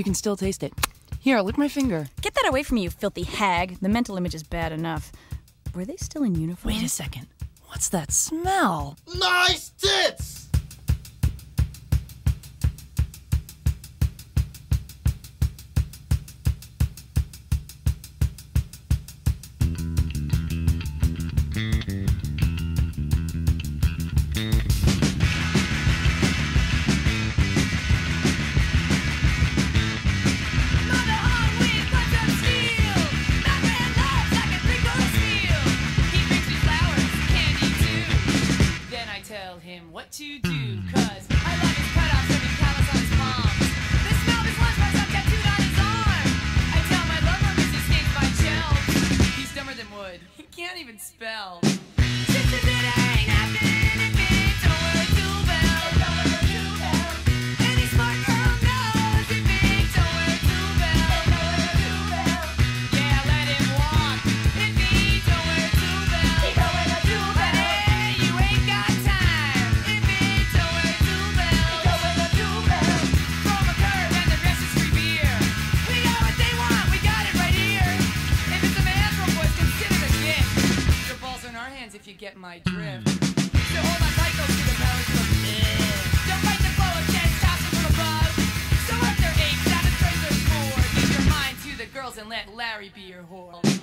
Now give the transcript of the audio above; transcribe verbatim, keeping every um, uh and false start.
You can still taste it. Here, lick my finger. Get that away from me, you filthy hag. The mental image is bad enough. Were they still in uniform? Wait a second. What's that smell? Nice tits! What to do, cause I love his cutoffs and his callus on his palms. The smell of his lunchbox I'm tattooed on his arm. I tell my lover as he skates my shelves. He's dumber than wood, he can't even spell. Just as it ain't happening if it don't wear a tool belt. Don't wear a tool belt. Any smart girl knows if it don't wear a tool belt. Don't wear a tool belt. Yeah, let him walk if he don't wear a tool belt. He don't wear a tool belt. Hey, you ain't got time. If you get my drift. So hold on tight, those to the powers from eh. Don't fight the flow of chance tossing from above. So up their eight, seven, three, there's four. Give your mind to the girls and let Larry be your whore.